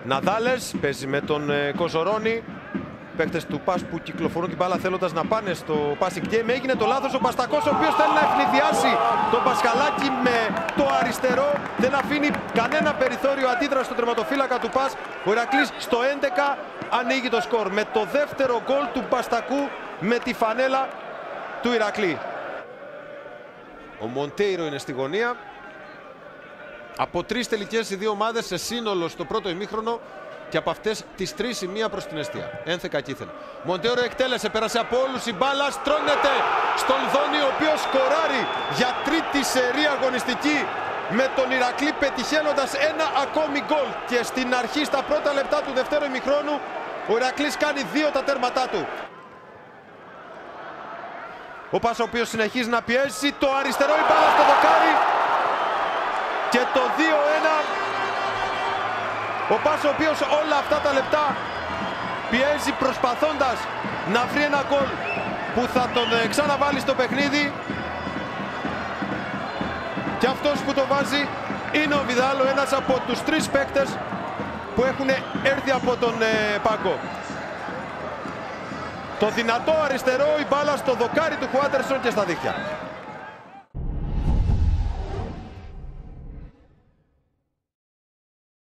Ναδάλες παίζει με τον Κοζορόνη. Παίκτες του ΠΑΣ που κυκλοφορούν την μπάλα θέλοντας να πάνε στο passing game. Έγινε το λάθος ο Μπαστακός, ο οποίος θέλει να ευνηδιάσει τον Πασχαλάκη με το αριστερό. Δεν αφήνει κανένα περιθώριο αντίδραση στον τερματοφύλακα του ΠΑΣ. Ο Ηρακλής στο 11 ανοίγει το σκορ με το δεύτερο γκολ του Μπαστακού με τη φανέλα του Ηρακλή. Ο Μοντέιρο είναι στη γωνία. Από 3 τελικές οι δύο ομάδες σε σύνολο στο πρώτο ημίχρονο. Και από αυτές τις 3 η μία προς την εστία. Ένθεκα κήθεν. Μοντέιρο εκτέλεσε, πέρασε από όλους. Η μπάλα στρώνεται στον Δόνη, ο οποίος σκοράρει για τρίτη σερί αγωνιστική με τον Ηρακλή, πετυχαίνοντας ένα ακόμη γκολ. Και στην αρχή, στα πρώτα λεπτά του δευτέρου ημιχρόνου, ο Ηρακλής κάνει 2 τα τέρματά του. Ο Πας, ο οποίος συνεχίζει να πιέσει, το αριστερό, η μπάλα στο δοκάρι και το 2-1. Ο Πας, ο οποίος όλα αυτά τα λεπτά πιέζει προσπαθώντας να βρει ένα γκολ που θα τον ξαναβάλει στο παιχνίδι. Και αυτός που το βάζει είναι ο Βιδάλο, ένας από τους 3 παίκτες που έχουν έρθει από τον πάγκο. Το δυνατό αριστερό, η μπάλα στο δοκάρι του Χουάντερσον και στα δίχτυα.